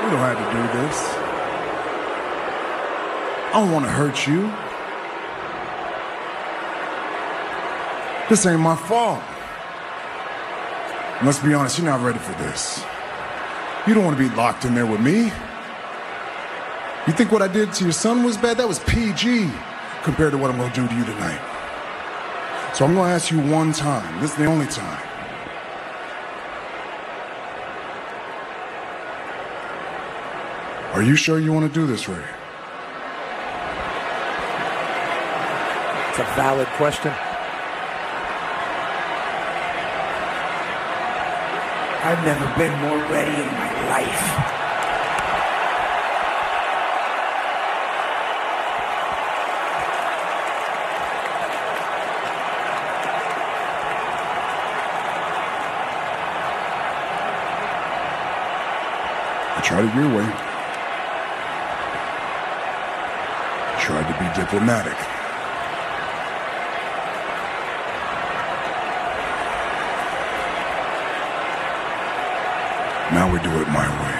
You don't have to do this. I don't want to hurt you. This ain't my fault. Let's be honest, you're not ready for this. You don't want to be locked in there with me. You think what I did to your son was bad? That was PG compared to what I'm going to do to you tonight. So I'm going to ask you one time. This is the only time. Are you sure you want to do this, Ray? It's a valid question. I've never been more ready in my life. I tried it your way. I tried to be diplomatic. Now we do it my way.